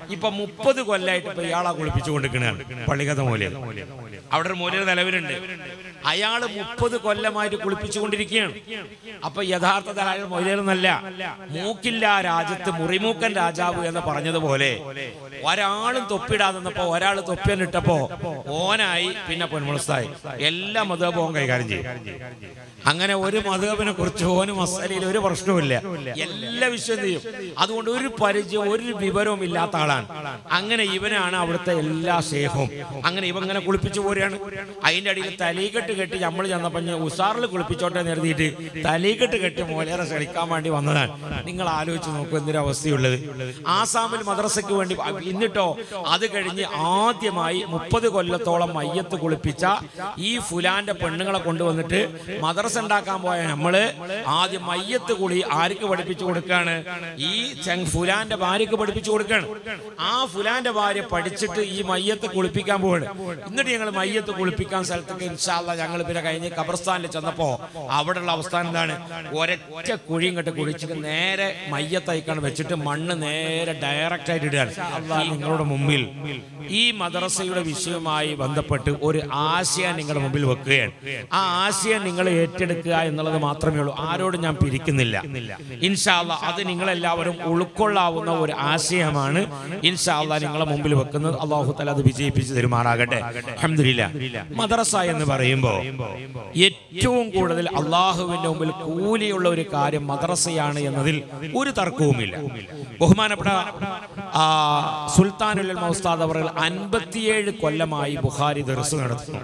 ഇപ്പൊ 30 കൊല്ലമായിട്ട് ഇപ്പൊ ഇയാളാ കുളിപ്പിച്ചുകൊണ്ടിരിക്കണാണ് പള്ളിക്കത്തെ മൂലയിൽ. അവിടെ ഒരു മൂലയിൽ നിലവിലുണ്ട്. അയാള് 30 കൊല്ലമായിട്ട് കുളിപ്പിച്ചുകൊണ്ടിരിക്കുകയാണ്. അപ്പൊ യഥാർത്ഥത്തിൽ അയാൾ മൊയിലൊന്നല്ല. മൂക്കില്ല രാജ്യത്ത് മുറിമൂക്കൻ രാജാവ് എന്ന് പറഞ്ഞതുപോലെ ഒരാളും തൊപ്പിടാതെന്നപ്പോ ഒരാൾ തൊപ്പിയന്നിട്ടപ്പോ ഓനായി, പിന്നെ പൊന്മുളസ്ഥായി. എല്ലാ മതബവും കൈകാര്യം ചെയ്യും. അങ്ങനെ ഒരു മതബിനെ കുറിച്ച് ഓന് മസലയിൽ ഒരു പ്രശ്നവുമില്ല, എല്ലാ വിഷയം ചെയ്യും. അതുകൊണ്ട് ഒരു പരിചയം ഒരു വിവരവും ഇല്ലാത്ത ആളാണ്. അങ്ങനെ ഇവനാണ് അവിടുത്തെ എല്ലാ ഷേഖും. അങ്ങനെ ഇവ ഇങ്ങനെ കുളിപ്പിച്ചു പോരുകയാണ്. അതിന്റെ അടിയിൽ തലീകെട്ട് കെട്ടി നമ്മൾ ചെന്നപ്പോ ഉസാറിൽ കുളിപ്പിച്ചോട്ടെ നിർത്തിയിട്ട് തലീകെട്ട് കെട്ടി മോലേറെ ക്ഷണിക്കാൻ വേണ്ടി വന്നതാണ്. നിങ്ങൾ ആലോചിച്ച് നോക്കൂ എന്തൊരവസ്ഥയുള്ളത്. ആസാമിൽ മദ്രസയ്ക്ക് വേണ്ടി എന്നിട്ടോ അത് കഴിഞ്ഞ് ആദ്യമായി 30 കൊല്ലത്തോളം മയ്യത്ത് കുളിപ്പിച്ച ഈ ഫുലാന്റെ പെണ്ണുങ്ങളെ കൊണ്ടുവന്നിട്ട് മദ്രസ ഉണ്ടാക്കാൻ പോയ നമ്മള് ആദ്യം മയ്യത്ത് കുളി ആർക്ക് പഠിപ്പിച്ചു കൊടുക്കാണ്? ഈ ഫുലാന്റെ ഭാര്യക്ക് പഠിപ്പിച്ചു കൊടുക്കാണ്. ആ ഫുലാന്റെ ഭാര്യ പഠിച്ചിട്ട് ഈ മയ്യത്ത് കുളിപ്പിക്കാൻ പോവാണ്. എന്നിട്ട് ഞങ്ങൾ മയ്യത്ത് കുളിപ്പിക്കാൻ സ്ഥലത്തേക്ക് ഇൻഷാ അല്ലാഹ് ഞങ്ങൾ പിന്നെ കഴിഞ്ഞ് ഖബർസ്ഥാനിൽ ചെന്നപ്പോ അവിടെയുള്ള അവസ്ഥ എന്താണ്? ഒരൊറ്റ കുഴിയും കെട്ട് കുഴിച്ചിട്ട് നേരെ മയ്യത്തയക്കാണ് വെച്ചിട്ട് മണ്ണ് നേരെ ഡയറക്റ്റ് ആയിട്ട് ഇടുകയാണ്. നിങ്ങളുടെ മുമ്പിൽ ഈ മദ്രസയുടെ വിഷയവുമായി ബന്ധപ്പെട്ട് ഒരു ആശയം നിങ്ങളുടെ മുമ്പിൽ വെക്കുകയാണ്. ആ ആശയം നിങ്ങൾ ഏറ്റെടുക്കുക എന്നുള്ളത് മാത്രമേ ഉള്ളൂ. ആരോടും ഞാൻ പിരിക്കുന്നില്ല. ഇൻഷാ അല്ലാഹ് അത് നിങ്ങളെല്ലാവരും ഉൾക്കൊള്ളാവുന്ന ഒരു ആശയമാണ് ഇൻഷാ അല്ലാഹ് നിങ്ങളെ മുമ്പിൽ വെക്കുന്നത്. അല്ലാഹു തആല അത് വിജയിപ്പിച്ചു തരുമാറാകട്ടെ. അൽഹംദുലില്ലാഹ്. മദ്രസ എന്ന് പറയുമ്പോൾ ഏറ്റവും കൂടുതൽ അള്ളാഹുവിന്റെ മുമ്പിൽ കൂലിയുള്ള ഒരു കാര്യം മദ്രസയാണ് എന്നതിൽ ഒരു തർക്കവുമില്ല. ബഹുമാനപ്പെട്ട സുൽത്താനുൽ ഉലമ ഉസ്താദ് അവർ 57 കൊല്ലമായി ബുഖാരി ദർസ് നടത്തുന്നു.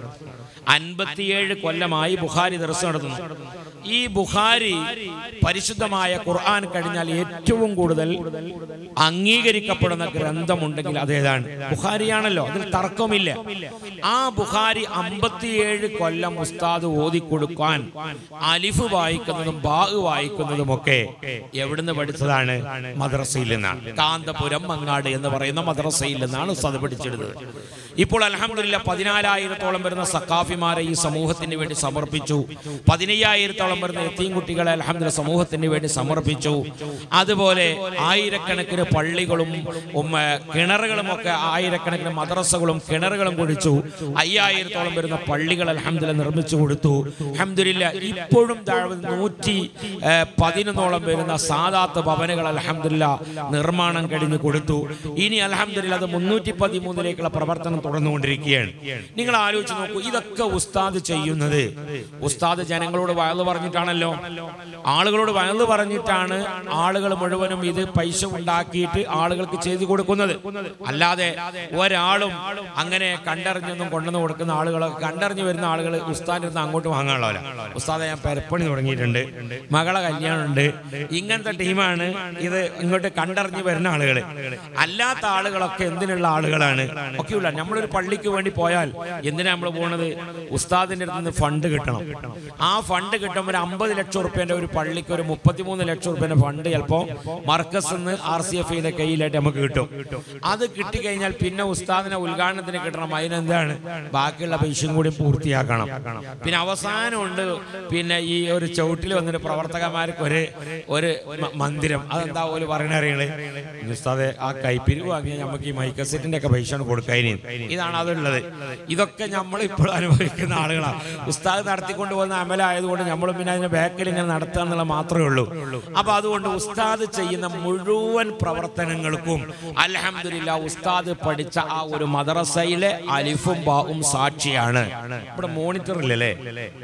57 കൊല്ലമായി ബുഖാരി ദർസ് നടത്തുന്നു. ഈ ബുഖാരി പരിശുദ്ധമായ ഖുർആൻ കഴിഞ്ഞാൽ ഏറ്റവും കൂടുതൽ അംഗീകരിക്കപ്പെടുന്ന ഗ്രന്ഥമുണ്ടെങ്കിൽ അതേതാണ്? ബുഖാരിയാണല്ലോ, അതിൽ തർക്കമില്ല. ആ ബുഖാരി 57 കൊല്ലം ഉസ്താദ് ഓതിക്കൊടുക്കാൻ അലിഫ് വായിക്കുന്നതും ബാ വായിക്കുന്നതും ഒക്കെ എവിടുന്ന് പഠിച്ചതാണ്? മദ്രസയിൽ നിന്നാണ്. കാന്തപുരം മങ്ങാട് എന്ന് പറയുന്ന മദ്രസയിൽ നിന്നാണ് ഉസ്താദ് പഠിച്ചെടുത്തത്. ഇപ്പോൾ അൽഹംദുലില്ലാഹ് 14,000-ഓളം വരുന്ന സഖാഫിമാരെ ഈ സമൂഹത്തിന് വേണ്ടി സമർപ്പിച്ചു. 15,000-ഓളം വരുന്ന യതീം കുട്ടികളെ അൽഹംദുലില്ലാഹ് സമൂഹത്തിന് വേണ്ടി സമർപ്പിച്ചു. അതുപോലെ ആയിരക്കണക്കിന് പള്ളികളും കിണറുകളും ഒക്കെ ആയിരക്കണക്കിന് മദ്രസകളും കിണറുകളും കുഴിച്ചു. 5,000-ഓളം വരുന്ന പള്ളികൾ അൽഹംദുലില്ലാഹ് നിർമ്മിച്ചു കൊടുത്തു. അൽഹംദുലില്ലാഹ് ഇപ്പോഴും 111-ഓളം വരുന്ന സാദാത്ത് ഭവനുകൾ അൽഹംദുലില്ലാഹ് നിർമ്മാണം കഴിഞ്ഞു കൊടുത്തു. ഇനി അൽഹംദുലില്ലാഹ് അത് 313-ലേക്കുള്ള പ്രവർത്തനം തുടർന്നുകൊണ്ടിരിക്കുകയാണ്. നിങ്ങൾ ആലോചിച്ച് നോക്കൂ, ഇതൊക്കെ ഉസ്താദ് ചെയ്യുന്നത് ഉസ്താദ് ജനങ്ങളോട് വയല് പറഞ്ഞിട്ടാണല്ലോ. ആളുകളോട് വയല് പറഞ്ഞിട്ടാണ് ആളുകൾ മുഴുവനും ഇത് പൈസ ഉണ്ടാക്കിയിട്ട് ആളുകൾക്ക് ചെയ്തു കൊടുക്കുന്നത്. അല്ലാതെ ഒരാളും അങ്ങനെ കണ്ടറിഞ്ഞൊന്നും കൊണ്ടുവന്ന് കൊടുക്കുന്ന ആളുകളൊക്കെ കണ്ടറിഞ്ഞു വരുന്ന ആളുകൾ ഉസ്താദിൽ നിന്ന് അങ്ങോട്ട് വാങ്ങാനുള്ള ഉസ്താദെ ഞാൻ പെരപ്പണി തുടങ്ങിയിട്ടുണ്ട്, മകളെ കല്യാണമുണ്ട്, ഇങ്ങനത്തെ ടീമാണ് ഇത്. ഇങ്ങോട്ട് കണ്ടറിഞ്ഞു വരുന്ന ആളുകൾ അല്ലാത്ത ആളുകളൊക്കെ എന്തിനുള്ള ആളുകളാണ്? ഒക്കെയുള്ള നമ്മളൊരു പള്ളിക്ക് വേണ്ടി പോയാൽ എന്തിനാ നമ്മൾ പോകുന്നത്? ഉസ്താദിന്റെ അടുത്ത് നിന്ന് ഫണ്ട് കിട്ടണം. ആ ഫണ്ട് കിട്ടുമ്പോൾ 50 ലക്ഷം റുപ്യന്റെ ഒരു പള്ളിക്ക് ഒരു 33 ലക്ഷം റുപ്യന്റെ ഫണ്ട് ചിലപ്പോൾ മർക്കസ് നിന്ന് RCF കയ്യിലായിട്ട് നമുക്ക് കിട്ടും. അത് കിട്ടിക്കഴിഞ്ഞാൽ പിന്നെ ഉസ്താദിനെ ഉദ്ഘാടനത്തിന് കിട്ടണം. അതിനെന്താണ്? ബാക്കിയുള്ള പൈസയും കൂടി പൂർത്തിയാക്കണം. പിന്നെ അവസാനമുണ്ട് പിന്നെ ഈ ഒരു ചവിട്ടിൽ വന്നിട്ട് പ്രവർത്തകന്മാർക്ക് ഒരു മന്ദിരം. അതെന്താ പോലും പറയണ അറിയണേ? ഉസ്താദെ ആ കൈപ്പിരിവ് വാങ്ങിയാൽ നമുക്ക് ഈ മൈക്കസെറ്റിന്റെ ഒക്കെ പൈസ കൊടുക്കാൻ. ഇതാണ് അതുള്ളത്. ഇതൊക്കെ നമ്മൾ ഇപ്പോൾ അനുഭവിക്കുന്ന ആളുകളാണ്. ഉസ്താദ് നടത്തിക്കൊണ്ട് പോകുന്ന അമലായതുകൊണ്ട് നമ്മൾ പിന്നെ അതിന്റെ ബാക്കിൽ ഇങ്ങനെ നടത്തുക എന്നുള്ള മാത്രമേ ഉള്ളൂ. അപ്പൊ അതുകൊണ്ട് ഉസ്താദ് ചെയ്യുന്ന മുഴുവൻ പ്രവർത്തനങ്ങൾക്കും അൽഹംദുലില്ലാഹ് ഉസ്താദ് പഠിച്ച ആ ഒരു മദ്രസയിലെ അലിഫും ബാവും സാക്ഷിയാണ്. ഇവിടെ മോണിറ്റർ ഇല്ലല്ലേ?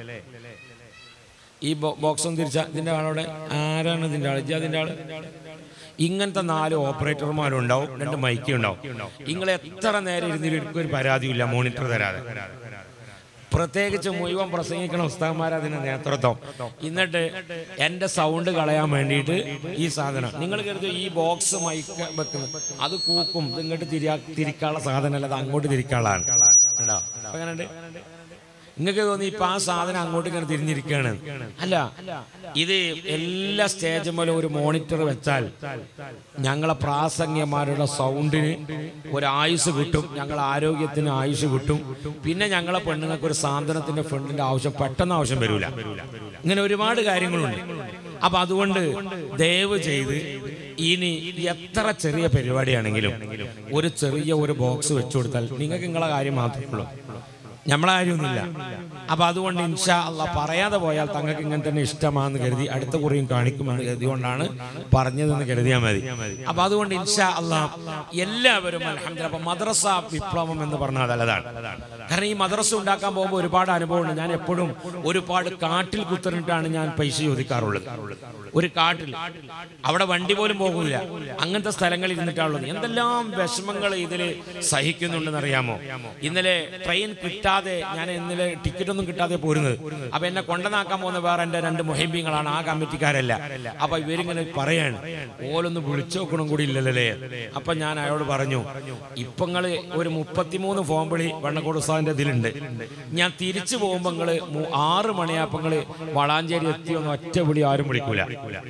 ഈ ബോക്സും തിരിച്ച ഇതിന്റെ ആളോടെ ആരാണ് ഇതിന്റെ ആള്? അതിന്റെ ആള് ഇങ്ങനത്തെ 4 ഓപ്പറേറ്റർമാരുണ്ടാവും, 2 മൈക്ക് ഉണ്ടാവും. നിങ്ങൾ എത്ര നേരം ഇരുന്നിട്ട് ഒരു പരാതിയില്ല മോണിറ്റർ തരാതെ. പ്രത്യേകിച്ച് മുഴുവൻ പ്രസംഗിക്കണ ഉസ്താദന്മാർ അതിന് നേതൃത്വം. എന്നിട്ട് എൻ്റെ സൗണ്ട് കളയാൻ വേണ്ടിയിട്ട് ഈ സാധനം നിങ്ങൾ കരുതും ഈ ബോക്സ് മൈക്ക് വെക്കുന്നത് അത് കൂക്കും. ഇത് ഇങ്ങോട്ട് തിരിക്കാനുള്ള സാധനമല്ല, അത് അങ്ങോട്ട് തിരിക്കാനുള്ളതാണ്. ഉണ്ടോ? അപ്പൊ എങ്ങനെയുണ്ട്? നിങ്ങൾക്ക് തോന്നി ഇപ്പൊ ആ സാധനം അങ്ങോട്ട് ഇങ്ങനെ തിരിഞ്ഞിരിക്കുകയാണ്. അല്ല, ഇത് എല്ലാ സ്റ്റേജും ഒരു മോണിറ്റർ വെച്ചാൽ ഞങ്ങളെ പ്രാസംഗ്യന്മാരുടെ സൗണ്ടിന് ഒരു ആയുസ് കിട്ടും, ഞങ്ങളെ ആരോഗ്യത്തിന് ആയുസ് കിട്ടും. പിന്നെ ഞങ്ങളെ പെണ്ണുങ്ങൾക്ക് ഒരു സാന്ത്വനത്തിന്റെ ഫണ്ടിന്റെ ആവശ്യം പെട്ടെന്ന് ആവശ്യം വരില്ല. ഇങ്ങനെ ഒരുപാട് കാര്യങ്ങളുണ്ട്. അപ്പൊ അതുകൊണ്ട് ദയവ് ചെയ്ത് ഇനി എത്ര ചെറിയ പരിപാടിയാണെങ്കിലും ഒരു ചെറിയ ബോക്സ് വെച്ചു കൊടുത്താൽ നിങ്ങൾക്ക് നിങ്ങളെ കാര്യം മാത്രമേ ഉള്ളൂ, നമ്മളെ കാര്യമൊന്നുമില്ല. അപ്പൊ അതുകൊണ്ട് ഇൻഷാ അല്ലാഹ് പറയാതെ പോയാൽ തങ്ങൾക്ക് ഇങ്ങനെ തന്നെ ഇഷ്ടമാണെന്ന് കരുതി അടുത്ത കുറിയും കാണിക്കുമെന്ന് കരുതികൊണ്ടാണ് പറഞ്ഞതെന്ന് കരുതിയാൽ മതി. അപ്പൊ അതുകൊണ്ട് ഇൻഷാ അല്ലാഹ് എല്ലാവരും അൽഹംദുലില്ലാഹ്. അപ്പൊ മദ്രസ വിപ്ലവം എന്ന് പറഞ്ഞാൽ നല്ലതാണ്. കാരണം ഈ മദ്രസ ഉണ്ടാക്കാൻ പോകുമ്പോൾ ഒരുപാട് അനുഭവമുണ്ട്. ഞാൻ എപ്പോഴും ഒരുപാട് കാട്ടിൽ കുത്തിരിട്ടാണ് ഞാൻ പൈസ ചോദിക്കാറുള്ളത്. ഒരു കാട്ടിൽ അവിടെ വണ്ടി പോലും പോകില്ല, അങ്ങനത്തെ സ്ഥലങ്ങളിൽ ഇരുന്നിട്ടാണുള്ളത്. എന്തെല്ലാം വിഷമങ്ങൾ ഇതിൽ സഹിക്കുന്നുണ്ടെന്ന് അറിയാമോ? ഇന്നലെ ട്രെയിൻ കിട്ടാതെ, ഞാൻ ഇന്നലെ ടിക്കറ്റ് ഒന്നും കിട്ടാതെ പോരുന്നത്. അപ്പൊ എന്നെ കൊണ്ടുവന്നാക്കാൻ പോകുന്ന വേറെ എൻ്റെ 2 മുഹിബീങ്ങളാണ്, ആ കമ്മിറ്റിക്കാരല്ല. അപ്പൊ ഇവരിങ്ങനെ പറയാണ്, ഓലൊന്ന് വിളിച്ചു നോക്കണം കൂടി ഇല്ലല്ലേ. അപ്പൊ ഞാൻ അയാളോട് പറഞ്ഞു, ഇപ്പൊ നിങ്ങള് ഒരു 33 ഫോം വിളി വെണ്ണക്കോട് ഉസ്താദിന്റെ ഇതിലുണ്ട്. ഞാൻ തിരിച്ചു പോകുമ്പോ നിങ്ങള് 6 മണിയാപ്പങ്ങള് വളാഞ്ചേരി എത്തിയൊന്നും ഒറ്റ വിളി ആരും വിളിക്കൂല,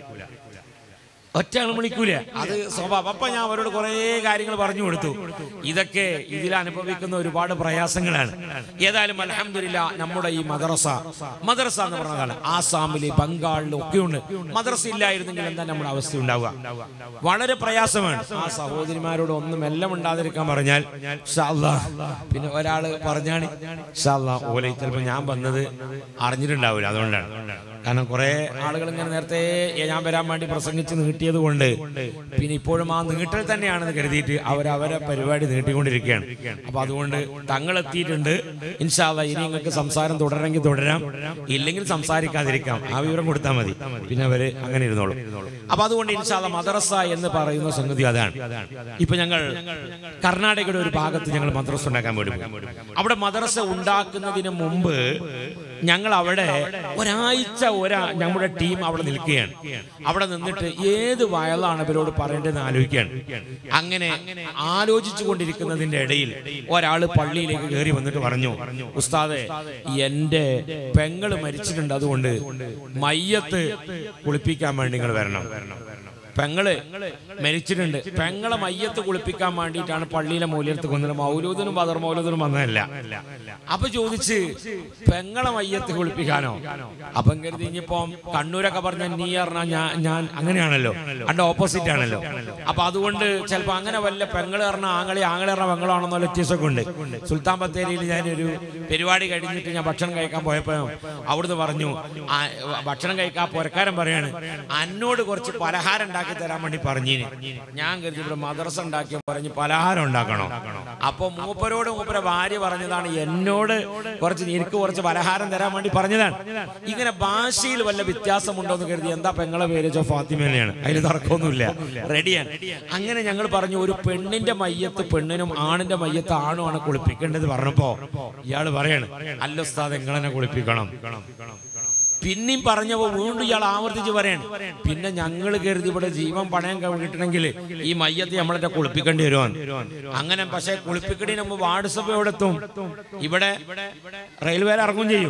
ഒറ്റയാളും വിളിക്കൂല. അത് സ്വഭാവം. അപ്പൊ ഞാൻ അവരോട് കുറെ കാര്യങ്ങൾ പറഞ്ഞു കൊടുത്തു. ഇതൊക്കെ ഇതിൽ അനുഭവിക്കുന്ന ഒരുപാട് പ്രയാസങ്ങളാണ്. ഏതായാലും അൽഹംദുലില്ലാഹ് നമ്മുടെ ഈ മദ്രസ എന്ന് പറഞ്ഞതാണ് ആസാമില്, ബംഗാളിലും ഒക്കെ ഉണ്ട്. മദ്രസ ഇല്ലായിരുന്നെങ്കിൽ എന്താ നമ്മുടെ അവസ്ഥ ഉണ്ടാവുക? വളരെ പ്രയാസമാണ്. ആ സഹോദരിമാരോട് ഒന്നും എല്ലാം ഉണ്ടാതിരിക്കാൻ പറഞ്ഞാൽ ഇൻഷാ അല്ലാഹ്. പിന്നെ ഒരാള് പറഞ്ഞാണ് ഇൻഷാ അല്ലാഹ് ഓലെ ചിലപ്പോൾ ഞാൻ വന്നത് അറിഞ്ഞിട്ടുണ്ടാവില്ല. അതുകൊണ്ടാണ്. കാരണം കുറെ ആളുകൾ ഇങ്ങനെ നേരത്തെ ഞാൻ വരാൻ വേണ്ടി പ്രസംഗിച്ച് നീട്ടിയത് കൊണ്ട് പിന്നെ ഇപ്പോഴും ആ നീട്ടൽ തന്നെയാണെന്ന് കരുതിയിട്ട് അവരവരെ പരിപാടി നീട്ടിക്കൊണ്ടിരിക്കുകയാണ്. അപ്പൊ അതുകൊണ്ട് തങ്ങളെത്തിയിട്ടുണ്ട്. ഇൻഷാ അല്ലാഹ് ഇനി നിങ്ങൾക്ക് സംസാരം തുടരണമെങ്കിൽ തുടരാം, ഇല്ലെങ്കിൽ സംസാരിക്കാതിരിക്കാം. ആ വിവരം കൊടുത്താൽ മതി, പിന്നെ അവര് അങ്ങനെ ഇരുന്നോളും. അപ്പൊ അതുകൊണ്ട് ഇൻഷാ അല്ലാഹ് മദ്രസ എന്ന് പറയുന്ന സംഗതി അതാണ്. ഇപ്പൊ ഞങ്ങൾ കർണാടകയുടെ ഒരു ഭാഗത്ത് ഞങ്ങൾ മദ്രസ ഉണ്ടാക്കാൻ വേണ്ടി, അവിടെ മദ്രസ ഉണ്ടാക്കുന്നതിന് മുമ്പ് ഞങ്ങൾ അവിടെ ഒരാഴ്ച നമ്മുടെ ടീം അവിടെ നിൽക്കുകയാണ്. അവിടെ നിന്നിട്ട് ഏത് വയലാണ് ഇവരോട് പറയേണ്ടതെന്ന് ആലോചിക്കുകയാണ്. അങ്ങനെ ആലോചിച്ചു കൊണ്ടിരിക്കുന്നതിന്റെ ഇടയിൽ ഒരാള് പള്ളിയിലേക്ക് കയറി വന്നിട്ട് പറഞ്ഞു, ഉസ്താദേ എന്റെ പെങ്ങള് മരിച്ചിട്ടുണ്ട്, അതുകൊണ്ട് മയ്യത്ത് കുളിപ്പിക്കാൻ വേണ്ടി നിങ്ങൾ വരണം. പെങ്ങള് മരിച്ചിട്ടുണ്ട്, പെങ്ങളെ മയ്യത്ത് കുളിപ്പിക്കാൻ വേണ്ടിയിട്ടാണ് പള്ളിയിലെ മൗലിയത്ത് കൊന്നത്. മൗലൂദിനും ബദർ മൗലൂദിനും വന്നതല്ല. അപ്പൊ ചോദിച്ച് പെങ്ങളെ മയ്യത്ത് കുളിപ്പിക്കാനോ? അപ്പം കരുതി ഇനിയിപ്പോ കണ്ണൂരൊക്കെ പറഞ്ഞ നീ പറഞ്ഞാൽ ഞാൻ അങ്ങനെയാണല്ലോ, അതിന്റെ ഓപ്പോസിറ്റ് ആണല്ലോ. അപ്പൊ അതുകൊണ്ട് ചിലപ്പോ അങ്ങനെ വല്ല പെങ്ങള് പറഞ്ഞ ആങ്ങളെ പറഞ്ഞ പെങ്ങളാണെന്നോ വ്യത്യാസമൊക്കെ ഉണ്ട്. സുൽത്താൻ ബത്തേരിയിൽ ഞാനൊരു പരിപാടി കഴിഞ്ഞിട്ട് ഞാൻ ഭക്ഷണം കഴിക്കാൻ പോയപ്പോ അവിടുന്ന് പറഞ്ഞു, ഭക്ഷണം കഴിക്കാൻ പുരക്കാരൻ പറയാണ്, എന്നോട് കുറച്ച് പലഹാരം ഉണ്ടാക്കി തരാൻ വേണ്ടി പറഞ്ഞിന്. ഞാൻ കരുതി ഇവിടെ മദ്രസ ഉണ്ടാക്കിയ പറഞ്ഞ് പലഹാരം ഉണ്ടാക്കണോ? അപ്പൊ മൂപ്പരെ ഭാര്യ പറഞ്ഞതാണ്, എന്നോട് എനിക്ക് കുറച്ച് പലഹാരം തരാൻ വേണ്ടി പറഞ്ഞതാണ്. ഇങ്ങനെ ഭാഷയിൽ വല്ല വ്യത്യാസമുണ്ടോ എന്ന് കരുതി. എന്താ പെങ്ങളെ പേര്? ഫാത്തിമയാണ്. അതിൽ തർക്കമൊന്നുമില്ല, റെഡിയാണ്. അങ്ങനെ ഞങ്ങൾ പറഞ്ഞു, ഒരു പെണ്ണിന്റെ മയ്യത്ത് പെണ്ണിനും ആണിന്റെ മയ്യത്ത് ആണുമാണ് കുളിപ്പിക്കേണ്ടത് പറഞ്ഞപ്പോ ഇയാള് പറയാണ്, അല്ല ഉസ്താദ് നിങ്ങളെന്നെ കുളിപ്പിക്കണം. പിന്നെയും പറഞ്ഞപ്പോ വീണ്ടും ഇയാൾ ആവർത്തിച്ച് പറയാണ്. പിന്നെ ഞങ്ങൾ കരുതി ഇവിടെ ജീവൻ പണയം കിട്ടണമെങ്കിൽ ഈ മയ്യത്ത് നമ്മളെ കുളിപ്പിക്കേണ്ടി വരുമോ? അങ്ങനെ പക്ഷെ കുളിപ്പിക്കണതിന് മുമ്പ് വാട്സപ്പ് എവിടെ എത്തും? ഇവിടെ റെയിൽവേയിൽ ഇറങ്ങും ചെയ്യും.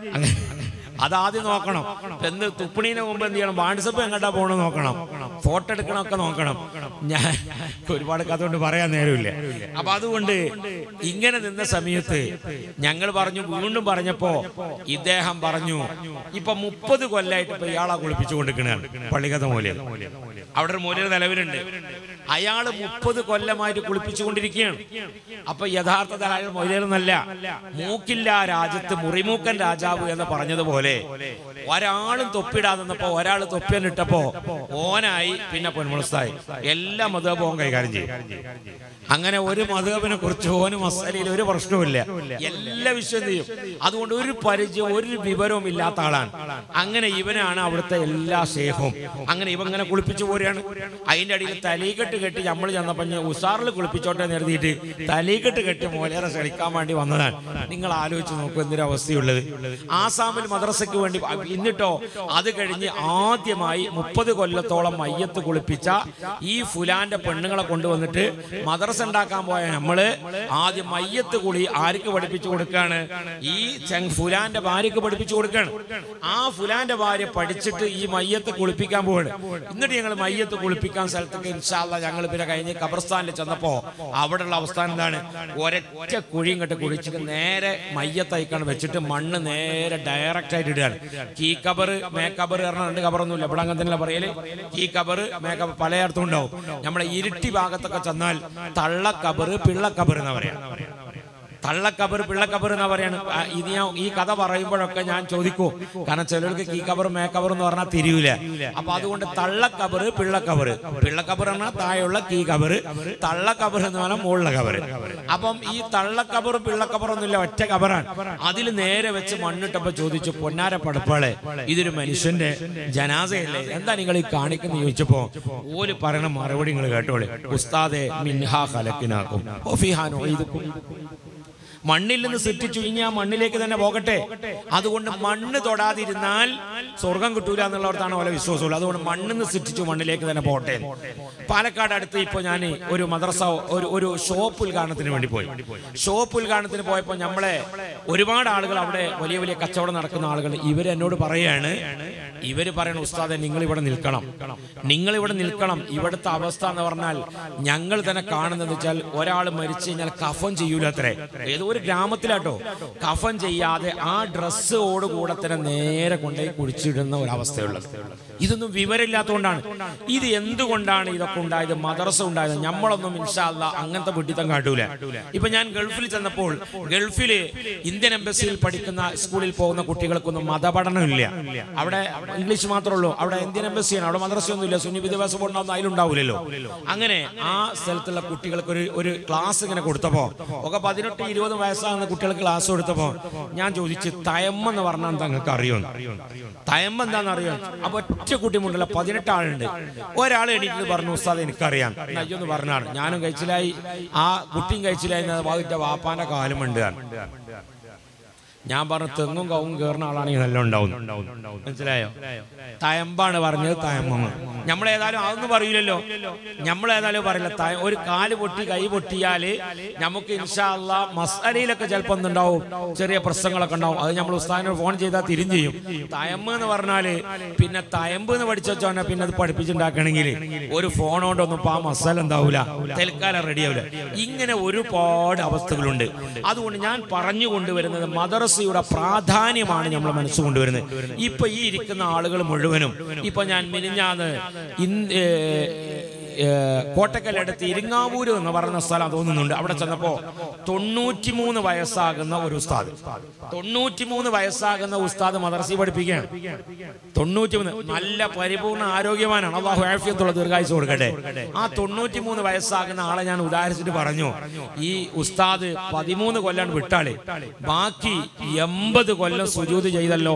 അതാദ്യം നോക്കണം. എന്ന് തുപ്പണീന് മുമ്പ് എന്ത് ചെയ്യണം? വാട്സപ്പ് എങ്ങോട്ടാ പോകണമെന്ന് നോക്കണം, ഫോട്ടോ എടുക്കണമൊക്കെ നോക്കണം. ഞാൻ ഒരുപാട് കഥ കൊണ്ട് പറയാൻ നേരമില്ല. അപ്പൊ അതുകൊണ്ട് ഇങ്ങനെ നിന്ന സമയത്ത് ഞങ്ങൾ പറഞ്ഞു, വീണ്ടും പറഞ്ഞപ്പോ ഇദ്ദേഹം പറഞ്ഞു, ഇപ്പൊ 30 കൊല്ലമായിട്ട് ഇപ്പൊ ഇയാളാ കുളിപ്പിച്ചുകൊണ്ടിരിക്കണാണ് പള്ളിക്കഥ മൂലയിൽ. അവിടെ ഒരു മൂലയിൽ നിലവിലുണ്ട്. അയാള് 30 കൊല്ലമായിട്ട് കുളിപ്പിച്ചുകൊണ്ടിരിക്കുകയാണ്. അപ്പൊ യഥാർത്ഥത്തിൽ അയാൾ മൊയിലൊന്നല്ല, മൂക്കില്ല രാജ്യത്ത് മുറിമൂക്കൻ രാജാവ് എന്ന് പറഞ്ഞതുപോലെ ഒരാളും തൊപ്പിടാതെന്നപ്പോ ഒരാൾ തൊപ്പിയന്നിട്ടപ്പോ ഓനായി, പിന്നെ പൊന്മുളസ്തായി. എല്ലാ മധുബവും കൈകാര്യം ചെയ്യും. അങ്ങനെ ഒരു മധുബിനെ കുറിച്ച് ഓന് മസാലയിൽ ഒരു പ്രശ്നവുമില്ല, എല്ലാ വിഷയം ചെയ്യും. അതുകൊണ്ട് ഒരു പരിചയം ഒരു വിവരവും ഇല്ലാത്ത ആളാണ്. അങ്ങനെ ഇവനാണ് അവിടുത്തെ എല്ലാ ഷേഖും. അങ്ങനെ ഇവ ഇങ്ങനെ കുളിപ്പിച്ചു പോരുകയാണ്. അതിന്റെ അടിയിൽ തലീകെട്ട് കെട്ടി നമ്മൾ ചെന്നപ്പോ ഉസാറിൽ കുളിപ്പിച്ചോട്ടെ എന്ന് എഴുതിയിട്ട് തലീകെട്ട് കെട്ടി മോലേറെ ക്ഷണിക്കാൻ വേണ്ടി വന്നതാണ്. നിങ്ങൾ ആലോചിച്ച് നോക്കൂ എന്തൊരവസ്ഥയുള്ളത്. ആസാമിൽ മദ്രസയ്ക്ക് വേണ്ടി എന്നിട്ടോ അത് കഴിഞ്ഞ് ആദ്യമായി 30 കൊല്ലത്തോളം മയ്യത്ത് കുളിപ്പിച്ച ഈ ഫുലാന്റെ പെണ്ണുങ്ങളെ കൊണ്ടുവന്നിട്ട് മദ്രസ ഉണ്ടാക്കാൻ പോയ നമ്മള് ആദ്യം മയ്യത്ത് കുളി ആർക്ക് പഠിപ്പിച്ചു കൊടുക്കാണ്? ഈ ഫുലാന്റെ ഭാര്യക്ക് പഠിപ്പിച്ചു കൊടുക്കാണ്. ആ ഫുലാന്റെ ഭാര്യ പഠിച്ചിട്ട് ഈ മയ്യത്ത് കുളിപ്പിക്കാൻ പോവാണ്. എന്നിട്ട് ഞങ്ങൾ മയ്യത്ത് കുളിപ്പിക്കാൻ സ്ഥലത്തേക്ക് ഇൻഷാ അല്ലാഹ് ഞങ്ങൾ പിന്നെ കഴിഞ്ഞ് ഖബർസ്ഥാനിൽ ചെന്നപ്പോ അവിടെയുള്ള അവസ്ഥ എന്താണ്? ഒരൊറ്റ കുഴിയും കെട്ട് കുഴിച്ചിട്ട് നേരെ മയ്യത്തൈക്കാണ് വെച്ചിട്ട് മണ്ണ് നേരെ ഡയറക്റ്റ് ആയിട്ട് ഇടുകയാണ്. കീ കബർ മേ കബർ പറഞ്ഞ രണ്ട് കബറൊന്നുമില്ല ഇവിടെ, അങ്ങനെ തന്നെ പറയല്. കീ കബർ മേ കബർ പലയിടത്തും ഉണ്ടാവും. നമ്മളെ ഇരുട്ടി ഭാഗത്തൊക്കെ ചെന്നാൽ തള്ളക്കബർ പിള്ളക്കബർ എന്നാ പറയാ. തള്ളക്കബർ പിള്ളക്കബർ എന്നാ പറയാണ്. ഇത് ഞാൻ ഈ കഥ പറയുമ്പോഴൊക്കെ ഞാൻ ചോദിക്കും, കാരണം ചിലർക്ക് കീ കബർ മേ കബർ എന്ന് പറഞ്ഞാൽ തിരിയൂല. അപ്പൊ അതുകൊണ്ട് തള്ളക്കബർ പിള്ളക്കബർ, പിള്ളക്കബർ പറഞ്ഞാൽ താഴെയുള്ള കീ കബർ, തള്ളക്കബർ എന്ന് പറഞ്ഞാൽ മുകളിലെ കബർ. അപ്പം ഈ തള്ളക്കബർ പിള്ളക്കബർ ഒന്നുമില്ല, ഒറ്റ കബറാണ്. അതിൽ നേരെ വെച്ച് മണ്ണിട്ടപ്പോ ചോദിച്ചു, പൊന്നാര പടപ്പാളെ ഇതൊരു മനുഷ്യന്റെ ജനാസയല്ലേ, എന്താ നിങ്ങൾ ഈ കാണിക്കുന്ന ചോദിച്ചപ്പോ ഓല് പറയണ മറുപടി നിങ്ങൾ കേട്ടോളെ. ഉസ്താദെ മിൻഹാ ഖലഖ്നാകും വഫീഹാ നുഈദുകും. മണ്ണിൽ നിന്ന് സൃഷ്ടിച്ചു ഇനി ആ മണ്ണിലേക്ക് തന്നെ പോകട്ടെ. അതുകൊണ്ട് മണ്ണ് തൊടാതിരുന്നാൽ സ്വർഗം കിട്ടൂല എന്നുള്ളവർത്താണ് ഓരോ വിശ്വാസമുള്ളൂ. അതുകൊണ്ട് മണ്ണിൽ നിന്ന് സൃഷ്ടിച്ചു മണ്ണിലേക്ക് തന്നെ പോകട്ടെ. പാലക്കാട് അടുത്ത് ഇപ്പോൾ ഞാൻ ഒരു മദ്രസ ഒരു ഷോപ്പ് ഉദ്ഘാടനത്തിന് വേണ്ടി പോയി. ഷോപ്പ് ഉദ്ഘാടനത്തിന് പോയപ്പോൾ നമ്മളെ ഒരുപാട് ആളുകൾ, അവിടെ വലിയ വലിയ കച്ചവടം നടക്കുന്ന ആളുകൾ, ഇവരെന്നോട് പറയാണ്, ഇവര് പറയണ ഉസ്താദെ നിങ്ങളിവിടെ നിൽക്കണം, നിങ്ങളിവിടെ നിൽക്കണം. ഇവിടുത്തെ അവസ്ഥ എന്ന് പറഞ്ഞാൽ ഞങ്ങൾ തന്നെ കാണുന്നത് വെച്ചാൽ ഒരാൾ മരിച്ചു കഴിഞ്ഞാൽ കഫൻ ചെയ്യൂലത്രേ. ഏതോ ഒരു ഗ്രാമത്തിലാട്ടോ, കഫൻ ചെയ്യാതെ ആ ഡ്രസ്സോടുകൂടെ തന്നെ നേരെ കൊണ്ടുപോയി കുഴിച്ചിടുന്ന ഒരവസ്ഥയുള്ളത്. ഇതൊന്നും വിവരമില്ലാത്തതുകൊണ്ടാണ്. ഇത് എന്തുകൊണ്ടാണ് ഇതൊക്കെ ഉണ്ടായത്? മദ്രസ ഉണ്ടായത്. നമ്മളൊന്നും ഇൻഷാ അല്ലാഹ് അങ്ങനത്തെ വിഡിത്തം കാട്ടൂല. ഇപ്പൊ ഞാൻ ഗൾഫിൽ ചെന്നപ്പോൾ, ഗൾഫില് ഇന്ത്യൻ എംബസിയിൽ പഠിക്കുന്ന സ്കൂളിൽ പോകുന്ന കുട്ടികൾക്കൊന്നും മതപഠനമില്ല. അവിടെ ഇംഗ്ലീഷ് മാത്രമേ ഉള്ളൂ. അവിടെ ഇന്ത്യൻ എംബസിയാണ്, അവിടെ മദ്രസയൊന്നും ഇല്ല. സുന്നി വിദ്യാഭ്യാസ ബോർഡിനൊന്നും അതിലുണ്ടാവില്ലല്ലോ. അങ്ങനെ ആ സ്ഥലത്തുള്ള കുട്ടികൾക്ക് ഒരു ക്ലാസ് ഇങ്ങനെ കൊടുത്തപ്പോ, ഒക്കെ 18-20 വയസ്സാകുന്ന കുട്ടികൾക്ക് ക്ലാസ് കൊടുത്തപ്പോ ഞാൻ ചോദിച്ചു, തയമ്മെന്ന് പറഞ്ഞാൽ നിങ്ങൾക്ക് അറിയുമോ? തയമ്മ എന്താണെന്ന് അറിയാം. അപ്പൊ ഒറ്റ കുട്ടി മുണ്ടല്ല, 18 ആളുണ്ട്. ഒരാൾ എണീറ്റ് പറഞ്ഞു, ഉസ്താദ് എനിക്കറിയാം. അയ്യൊന്ന് പറഞ്ഞാണ്. ഞാനും കഴിച്ചിലായി, ആ കുട്ടിയും കഴിച്ചിലായി. വാപ്പാന്റെ കാലുമുണ്ട്. ഞാൻ പറഞ്ഞു, തെങ്ങും കവും കയറുന്ന ആളാണെങ്കിൽ നല്ല ഉണ്ടാവും. മനസ്സിലായോ? തയമ്പാണ് പറഞ്ഞത്, തയമ്മ. നമ്മളേതായാലും അതൊന്നും പറയൂലല്ലോ, നമ്മളേതായാലും പറയില്ല. ഒരു കാല് പൊട്ടി കൈ പൊട്ടിയാല് നമുക്ക് ഇൻഷാ അല്ലാഹ് മസ്അലയിലൊക്കെ ചിലപ്പോൾ ഒന്നുണ്ടാവും, ചെറിയ പ്രശ്നങ്ങളൊക്കെ ഉണ്ടാവും. അത് നമ്മൾ ഉസ്താദിനോട് ഫോൺ ചെയ്താൽ തിരിഞ്ഞു ചെയ്യും. തയമ്പ് എന്ന് പറഞ്ഞാല് പിന്നെ തയമ്പ് എന്ന് പഠിച്ചു വെച്ചോന്നെ പിന്നെ അത് പഠിപ്പിച്ചുണ്ടാക്കണമെങ്കിൽ ഒരു ഫോൺ കൊണ്ടൊന്നും ഇപ്പൊ ആ മസാല എന്താവൂല, തൽക്കാലം റെഡിയാവില്ല. ഇങ്ങനെ ഒരുപാട് അവസ്ഥകളുണ്ട്. അതുകൊണ്ട് ഞാൻ പറഞ്ഞു കൊണ്ടുവരുന്നത് മദ്രസയുടെ പ്രാധാന്യമാണ് നമ്മൾ മനസ്സുകൊണ്ടുവരുന്നത്. ഇപ്പൊ ഈ ഇരിക്കുന്ന ആളുകൾ മുഴുവനും, ഇപ്പൊ ഞാൻ മിനിഞ്ഞാന്ന് കോട്ടക്കലടുത്ത് ഇരിങ്ങാവൂര് എന്ന് പറയുന്ന സ്ഥലം തോന്നുന്നുണ്ട്. അവിടെ ചെന്നപ്പോ 93 വയസ്സാകുന്ന ഒരു ഉസ്താദ്, 93 വയസ്സാകുന്ന ഉസ്താദ് മദ്രസയിൽ പഠിപ്പിക്കുകയാണ്. 93 നല്ല പരിപൂർണ്ണ ആരോഗ്യവാനാണ്. അല്ലാഹു ആഫിയത്തുള്ള ദീർഘായുസ്സ് കൊടുക്കട്ടെ. ആ 93 വയസ്സാകുന്ന ആളെ ഞാൻ ഉദാഹരിച്ചിട്ട് പറഞ്ഞു, ഈ ഉസ്താദ് 13 കൊല്ലം വിട്ടാളെ, ബാക്കി 80 കൊല്ലം സുജൂദ് ചെയ്തല്ലോ.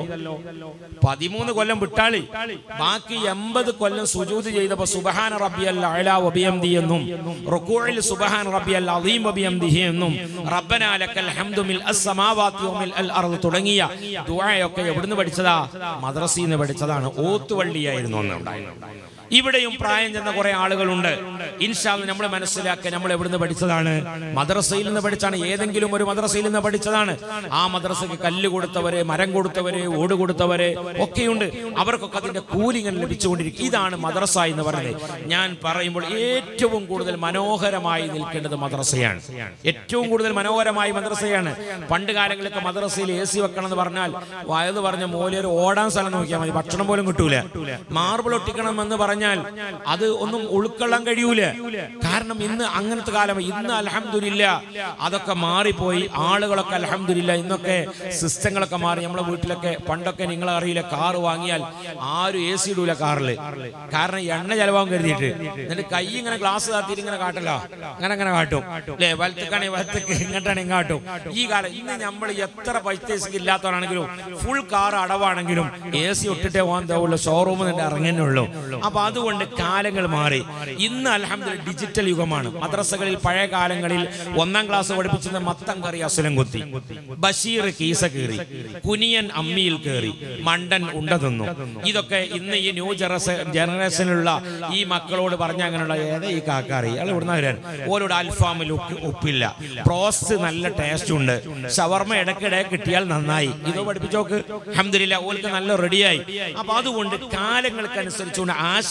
13 കൊല്ലം വിട്ടാളി, ബാക്കി 80 കൊല്ലം സുജൂദ് ചെയ്തപ്പോ സുബ്ഹാന റബ്ബിയൽ അഅ്ലാ വബിഹംദി എന്നും, റുകൂഇൽ സുബ്ഹാന റബ്ബിയൽ അളീം വബിഹംദിഹി എന്നും, റബ്ബനാ ലക്കൽ ഹംദു മിൽ അസ്സമാവാതി വമിൽ അൽ അർദ് തുടങ്ങിയ ദുആയൊക്കെ എവിടുന്ന് പഠിച്ചതാ? മദ്രസയിൽ നിന്ന് പഠിച്ചതാണ്. ഓത്തുവള്ളിയായിരുന്നു അന്ന് ഉണ്ടായിരുന്നത്. ഇവിടെയും പ്രായം ചെന്ന കുറെ ആളുകളുണ്ട്. ഇൻഷാ അല്ലാഹ് നമ്മൾ മനസ്സിലാക്കുക, നമ്മൾ എവിടുന്ന് പഠിച്ചതാണ്? മദ്രസയിൽ നിന്ന് പഠിച്ചാണ്. ഏതെങ്കിലും ഒരു മദ്രസയിൽ നിന്ന് പഠിച്ചതാണ്. ആ മദ്രസയ്ക്ക് കല്ല് കൊടുത്തവരെ, മരം കൊടുത്തവരെ, ഓട് കൊടുത്തവരെ ഒക്കെയുണ്ട്. അവർക്കൊക്കെ അതിന്റെ കൂലി ഇങ്ങനെ ലഭിച്ചുകൊണ്ടിരിക്കും. ഇതാണ് മദ്രസ എന്ന് പറയുന്നത്. ഞാൻ പറയുമ്പോൾ ഏറ്റവും കൂടുതൽ മനോഹരമായി നിൽക്കേണ്ടത് മദ്രസയാണ്. ഏറ്റവും കൂടുതൽ മനോഹരമായി മദ്രസയാണ്. പണ്ട് കാലങ്ങളിലൊക്കെ മദ്രസയിൽ AC വെക്കണം എന്ന് പറഞ്ഞാൽ വയത് പറഞ്ഞ മോലിയൊരു ഓടാൻ സ്ഥലം നോക്കിയാൽ മതി, ഭക്ഷണം പോലും കിട്ടൂല. മാർബിൾ ഒട്ടിക്കണം എന്ന് പറഞ്ഞാൽ അത് ഒന്നും ഉൾക്കൊള്ളാൻ കഴിയൂല. കാരണം ഇന്ന് അങ്ങനത്തെ കാലം. ഇന്ന് അൽഹംദുലില്ലാഹ് അതൊക്കെ മാറിപ്പോയി. ആളുകളൊക്കെ അൽഹംദുലില്ലാഹ് ഇന്നൊക്കെ സിസ്റ്റങ്ങളൊക്കെ മാറി. നമ്മളെ വീട്ടിലൊക്കെ പണ്ടൊക്കെ നിങ്ങളെ അറിയില്ല, കാറ് വാങ്ങിയാൽ ആരും AC ഇടൂല കാറില്. കാരണം എണ്ണ ചെലവാൻ കരുതിയിട്ട്. എന്നിട്ട് കൈ ഇങ്ങനെ ഗ്ലാസ് താത്തിയിട്ട് ഇങ്ങനെ കാട്ടല്ലോ, അങ്ങനെ കാട്ടും അല്ലെ, വലത്തേക്കാണെങ്കിൽ വലത്തേക്ക്, ഇങ്ങോട്ടാണ് ഇങ്ങോട്ടും. ഈ കാലം ഇന്ന് നമ്മൾ എത്ര പൈസ ഇല്ലാത്തവരാണെങ്കിലും ഫുൾ കാർ അടവാണെങ്കിലും AC ഒട്ടിട്ടേ പോകാൻ തേവുള്ളൂ, ഷോറൂമിൽ നിന്ന് ഇറങ്ങുന്നുള്ളൂ. അപ്പൊ അതുകൊണ്ട് കാലങ്ങൾ മാറി. ഇന്ന് അൽഹംദുലില്ലാഹ് ഡിജിറ്റൽ യുഗമാണ്. മദ്രസകളിൽ പഴയ കാലങ്ങളിൽ 1ാം ക്ലാസ് പഠിപ്പിച്ചത് മത്തം കറി അസുലം കുത്തി, ബഷീർ കീസ കീറി, കുനിയൻ അമ്മിയിൽ കയറി, മണ്ടൻ ഉണ്ട തിന്നു. ഇതൊക്കെ ഇന്ന് ഈ ന്യൂ ജനറേഷനിലുള്ള ഈ മക്കളോട് പറഞ്ഞ അങ്ങനെയുള്ള ഏതാ ഈ കാക്കാറി അയാൾ ഇവിടുന്ന് വരാൻ, ഓരോട് അൽഫാമിൽ ഉപ്പില്ല, പ്രോസ്റ്റ് നല്ല ടേസ്റ്റ് ഉണ്ട്, ഷവർമ ഇടയ്ക്കിടെ കിട്ടിയാൽ നന്നായി. ഇതോ പഠിപ്പിച്ചോക്ക്. അൽഹംദുലില്ലാഹ് ഓൾക്ക് നല്ല റെഡിയായി. അപ്പൊ അതുകൊണ്ട് കാലങ്ങൾക്കനുസരിച്ചുകൊണ്ട് ആശ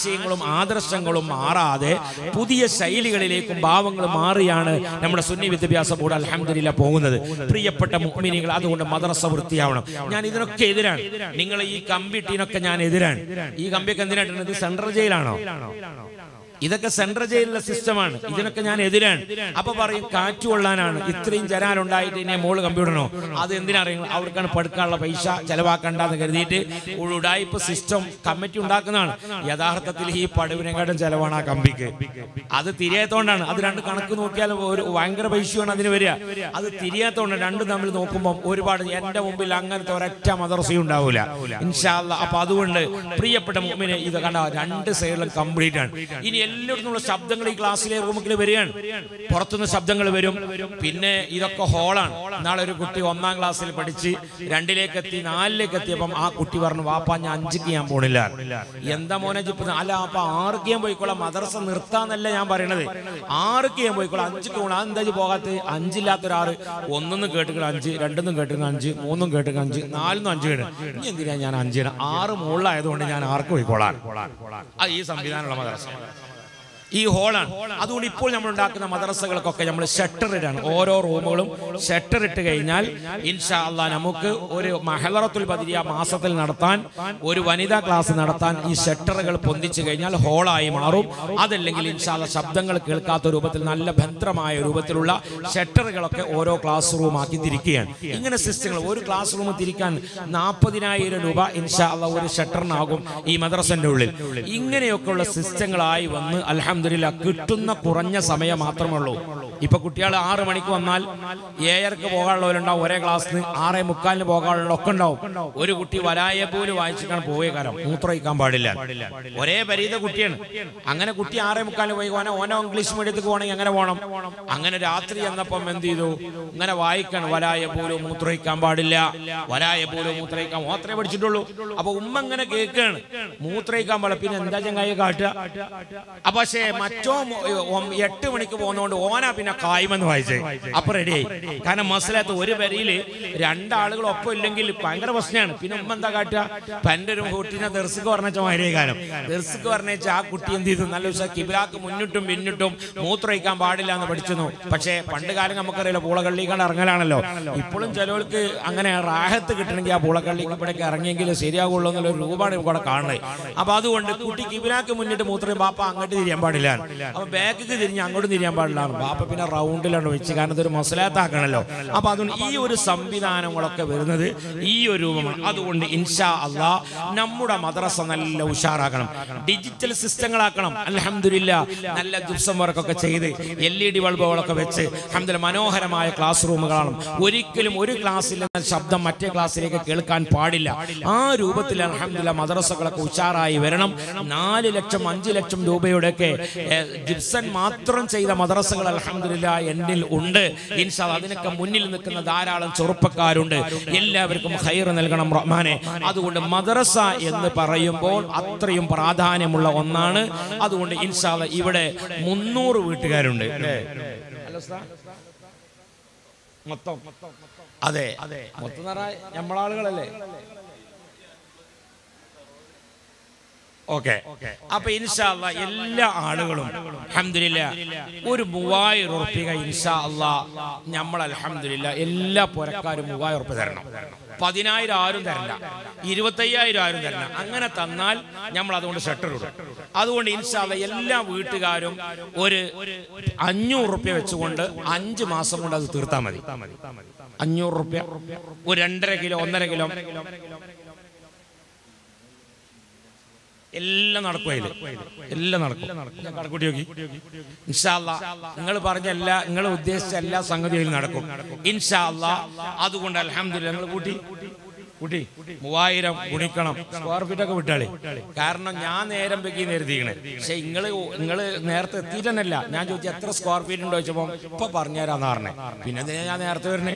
ആശയങ്ങളും ആദർശങ്ങളും മാറാതെ പുതിയ ശൈലികളിലേക്കും ഭാവങ്ങളും മാറിയാണ് നമ്മുടെ സുന്നി വിദ്യാഭ്യാസ ബോർഡ് അൽഹംദുലില്ലാഹ് പോകുന്നത്. പ്രിയപ്പെട്ട മുഅ്മിനീങ്ങൾ, അതുകൊണ്ട് മദ്രസ വൃത്തിയാവണം. ഞാൻ ഇതിനൊക്കെ എതിരാണ്. നിങ്ങൾ ഈ കമ്പിട്ടീനൊക്കെ ഞാൻ എതിരാണ്. ഈ കമ്പിയൊക്കെ എന്തിനായിട്ടുണ്ട്? ഇത് സെൻട്രൽ ജയിലാണോ? ഇതൊക്കെ സെൻട്രൽ ജയിലിലെ സിസ്റ്റമാണ്. ഇതിനൊക്കെ ഞാൻ എതിരാണ്. അപ്പൊ പറയും കാറ്റ് കൊള്ളാനാണ്, ഇത്രയും ജനാലുണ്ടായിട്ട് ഇനി മോള് കമ്പ്യൂട്ടറിനോ? അത് എന്തിനറിയാം? അവർക്കാണ് പടുക്കാനുള്ള പൈസ ചെലവാക്കണ്ടെന്ന് കരുതിയിട്ട് ഉടായിപ്പ് സിസ്റ്റം കമ്മിറ്റി ഉണ്ടാക്കുന്നതാണ്. യഥാർത്ഥത്തിൽ ഈ പടുവിനെക്കാട്ടും ചെലവാണ് ആ കമ്പിക്ക്. അത് തിരിയാത്തോണ്ടാണ്. അത് രണ്ട് കണക്ക് നോക്കിയാൽ ഒരു ഭയങ്കര പൈസയാണ് അതിന് വരിക. അത് തിരിയാത്തോണ്ട് രണ്ടും തമ്മിൽ നോക്കുമ്പോൾ ഒരുപാട് എന്റെ മുമ്പിൽ അങ്ങനത്തെ ഒരൊറ്റ മദ്രസയും ഉണ്ടാവില്ല ഇൻഷാ അല്ലാഹ്. അപ്പൊ അതുകൊണ്ട് പ്രിയപ്പെട്ട മുഅ്മിനെ, ഇത് കണ്ട രണ്ട് സൈഡിലും കംപ്ലീറ്റ് ആണ്. ഇനി എല്ലായിടത്തുമുള്ള ശബ്ദങ്ങൾ ഈ ക്ലാസ്സിലെ റൂമിൽ വരികയാണ്. പുറത്തുനിന്ന് ശബ്ദങ്ങൾ വരും. പിന്നെ ഇതൊക്കെ ഹോളാണ്. നാളെ ഒരു കുട്ടി 1ാം ക്ലാസ്സിൽ പഠിച്ച് 2ലേക്ക് എത്തി 4ലേക്ക് എത്തിയപ്പം ആ കുട്ടി പറഞ്ഞു, വാപ്പാ ഞാൻ 5ക്ക് ഞാൻ പോണില്ല. എന്താ മോനെ ജിപ്പ്? അല്ല അപ്പൊ 6ക്ക് ഞാൻ പോയിക്കോളാം, മദ്രസ നിർത്താന്നല്ല ഞാൻ പറയണത്. 6ക്ക് ഞാൻ പോയിക്കോളാം, 5ക്ക് പോകണം. അതെന്താ പോകാത്ത? 5 1 കേട്ടുകൾ 5, 2 കേട്ടുകൾ 5, 3 കേട്ടുകൾ 5, 4 5 കേട്ട്. ഇനി എന്തിനാ ഞാൻ 5? 6 മുകളിലായതുകൊണ്ട് ഞാൻ 6ക്ക് പോയിക്കോളാം. ഈ സംവിധാനമുള്ള മദ്രസ ഈ ഹോളാണ്. അതുകൊണ്ട് ഇപ്പോൾ നമ്മൾ ഉണ്ടാക്കുന്ന മദ്രസകൾക്കൊക്കെ നമ്മൾ ഷട്ടർ ഇടാണ്. ഓരോ റൂമുകളും ഷട്ടർ ഇട്ട് കഴിഞ്ഞാൽ ഇൻഷാ അല്ലാഹ് നമുക്ക് ഒരു മഹലറത്തുൽ ബദരിയ മാസത്തിൽ നടത്താൻ, ഒരു വനിതാ ക്ലാസ് നടത്താൻ ഈ ഷട്ടറുകൾ പൊന്തിച്ചു കഴിഞ്ഞാൽ ഹോളായി മാറും. അതല്ലെങ്കിൽ ഇൻഷാ അല്ലാഹ് ശബ്ദങ്ങൾ കേൾക്കാത്ത രൂപത്തിൽ നല്ല ഭദ്രമായ രൂപത്തിലുള്ള ഷട്ടറുകളൊക്കെ ഓരോ ക്ലാസ് റൂം ആക്കി തിരിക്കുകയാണ്. ഇങ്ങനെ സിസ്റ്റങ്ങൾ ഒരു ക്ലാസ് റൂം തിരിക്കാൻ 40,000 രൂപ ഇൻഷാ അല്ലാഹ് ഒരു ഷട്ടറിനാകും ഈ മദ്രസന്റെ ഉള്ളിൽ. ഇങ്ങനെയൊക്കെയുള്ള സിസ്റ്റങ്ങളായി വന്ന് അൽഹംദുലില്ലാഹ് കിട്ടുന്ന കുറഞ്ഞ സമയം മാത്രമേ ഉള്ളൂ. ഇപ്പൊ കുട്ടികൾ 6 മണിക്ക് വന്നാൽ 7:30 പോകാനുള്ളവരുണ്ടാവും. ഒരേ ക്ലാസ്സിന് 6:45 പോകാനുള്ള ഒക്കെ ഉണ്ടാവും. ഒരു കുട്ടി വരായ പോലും വായിച്ചിട്ടാണ് പോയ കാലം. മൂത്രമൊഴിക്കാൻ പാടില്ല. ഒരേ പരീത കുട്ടിയാണ്. അങ്ങനെ കുട്ടി 6:45 പോയി ഓനോ ഇംഗ്ലീഷ് മീഡിയത്തിൽ പോകണമെങ്കിൽ എങ്ങനെ പോകണം? അങ്ങനെ രാത്രി എന്നപ്പം എന്ത് ചെയ്തു? ഇങ്ങനെ വായിക്കണം, വരായ പോലും മൂത്രമൊഴിക്കാൻ പാടില്ല, വരായ പോലും മൂത്രമൊഴിക്കാൻ മാത്രമേ പഠിച്ചിട്ടുള്ളൂ. അപ്പൊ ഉമ്മ ഇങ്ങനെ കേൾക്കാണ്, മൂത്രമൊഴിക്കാൻ പാടില്ല. പിന്നെ എന്താ ചങ്ങായി കാട്ടുക? അപ്പൊ പക്ഷേ മറ്റോ 8 മണിക്ക് പോകുന്നതുകൊണ്ട് ഓനാ പിന്നെ കായ്മെന്ന് വായിച്ചേ. അപ്പൊ റെഡിയായി. കാരണം മനസ്സിലാത്ത ഒരു വരിയില് 2 ആളുകൾ ഒപ്പം ഇല്ലെങ്കിൽ ഭയങ്കര പ്രശ്നമാണ്. പിന്നെ ഉമ്മ എന്താ കാട്ടുക? പന്റെ ഒരു കുട്ടീനെ ദർശക്ക് പറഞ്ഞ മാതിരി കാലം ദർശക്ക് പറഞ്ഞേച്ച ആ കുട്ടി എന്ത് ചെയ്തു? നല്ല ദിവസം കിബിലാക്ക് മുന്നിട്ടും പിന്നിട്ടും മൂത്രമൊഴിക്കാൻ പാടില്ല എന്ന് പഠിച്ചു. പക്ഷേ പണ്ട് കാലം നമുക്കറിയില്ല, പൂളക്കള്ളിക്കാണ്ട് ഇറങ്ങലാണല്ലോ. ഇപ്പോഴും ചിലവർക്ക് അങ്ങനെ റാഹത്ത് കിട്ടണമെങ്കിൽ ആ പൂളക്കള്ളിക്ക് ഇവിടേക്ക് ഇറങ്ങിയെങ്കിൽ ശരിയാകുള്ളൂ എന്നുള്ളൊരു രൂപമാണ് ഇവിടെ കാണുന്നത്. അപ്പൊ അതുകൊണ്ട് കുട്ടി കിബിലാക്ക് മുന്നിട്ട് മൂത്രം ബാപ്പ അങ്ങോട്ട് തിരിയാൻ പാടില്ല, അപ്പൊ ബാക്കിക്ക് തിരിഞ്ഞ് അങ്ങോട്ടും തിരിയാൻ പാടില്ല. ബാപ്പ പിന്നെ റൗണ്ടിലാണ് വെച്ച്, കാരണം ഇതൊരു മസലാത്താക്കണല്ലോ. അപ്പൊ അതുകൊണ്ട് ഈ ഒരു സംവിധാനങ്ങളൊക്കെ വരുന്നത് ഈ ഒരു രൂപമാണ്. അതുകൊണ്ട് ഇൻഷാ അല്ലാഹ് നമ്മുടെ മദ്രസ നല്ല ഉഷാറാക്കണം, ഡിജിറ്റൽ സിസ്റ്റങ്ങളാക്കണം. അൽഹംദുലില്ലാഹ് നല്ല ദിവസം വർക്കൊക്കെ ചെയ്ത് LED ബൾബുകളൊക്കെ വെച്ച് അൽഹംദുലില്ലാഹ് മനോഹരമായ ക്ലാസ് റൂമുകളാണ്. ഒരിക്കലും ഒരു ക്ലാസ്സിൽ ശബ്ദം മറ്റേ ക്ലാസ്സിലേക്ക് കേൾക്കാൻ പാടില്ല. ആ രൂപത്തിൽ അൽഹംദുലില്ലാഹ് മദ്രസകളൊക്കെ ഉഷാറായി വരണം. 4 ലക്ഷം 5 ലക്ഷം രൂപയുടെയൊക്കെ ജിപ്സൺ മാത്രം ചെയ്ത മദ്രസകൾ അൽഹംദുലില്ലാഹ് എന്നിൽ ഉണ്ട്. ഇൻഷാ അല്ലാഹ് അതിനൊക്കെ മുന്നിൽ നിൽക്കുന്ന ധാരാളം ചെറുപ്പക്കാരുണ്ട്. എല്ലാവർക്കും ഖൈർ നൽകണം റഹ്മാനെ. അതുകൊണ്ട് മദ്രസ എന്ന് പറയുമ്പോൾ അത്രയും പ്രാധാന്യമുള്ള ഒന്നാണ്. അതുകൊണ്ട് ഇൻഷാ അല്ലാഹ് ഇവിടെ 300 വീട്ടുകാരുണ്ട് മൊത്തം. അതെ, മൊത്തം നമ്മളാളുകളല്ലേ? ഓക്കെ. അപ്പൊ ഇൻഷാ അല്ലാഹ് എല്ലാ ആളുകളും അൽഹംദുലില്ലാഹ് ഒരു 3000 ഉറുപ്പിക ഇൻഷാ അല്ലാഹ് നമ്മൾ അൽഹംദുലില്ലാഹ് എല്ലാ പുരക്കാരും 3000 ഉറുപ്പിക തരണം. 10,000 ആരും തരണ്ട, 25,000 ആരും തരണ്ട. അങ്ങനെ തന്നാൽ നമ്മൾ അതുകൊണ്ട് ഷട്ടർ ഇടും. അതുകൊണ്ട് ഇൻഷാ അല്ലാഹ് എല്ലാ വീട്ടുകാരും ഒരു 500 ഉറുപ്പിക വെച്ചുകൊണ്ട് 5 മാസം കൊണ്ട് അത് തീർത്താൽ മതി. 500 ഉറുപ്പിക, ഒരു 2.5 കിലോ 1.5 കിലോ എല്ലാം നടക്കും. എല്ലാം നടക്കും. ഞാൻ കണക്കൂട്ടി നോക്കി. ഇൻഷാ അല്ലാഹ് നിങ്ങൾ പറഞ്ഞ എല്ലാ, നിങ്ങൾ ഉദ്ദേശിച്ച എല്ലാ സംഗതികളും നടക്കും ഇൻഷാ അല്ലാഹ്. അതുകൊണ്ട് അൽഹംദുലില്ലാഹ് നിങ്ങൾ കൂട്ടി 3000 ഗുണിക്കണം, സ്ക്വയർ ഫീറ്റ് ഒക്കെ വിട്ടാളി. കാരണം ഞാൻ നേരം വെക്കി നേരത്തിക്കണേ. പക്ഷെ നിങ്ങള് നേരത്തെ എത്തിയിട്ടല്ല. ഞാൻ ചോദിച്ചു എത്ര സ്ക്വയർ ഫീറ്റ് ഉണ്ടോ ചോദിച്ചപ്പോ ഇപ്പൊ പറഞ്ഞുതരാന്ന് പറഞ്ഞേ. പിന്നെ ഞാൻ നേരത്തെ വരണേ.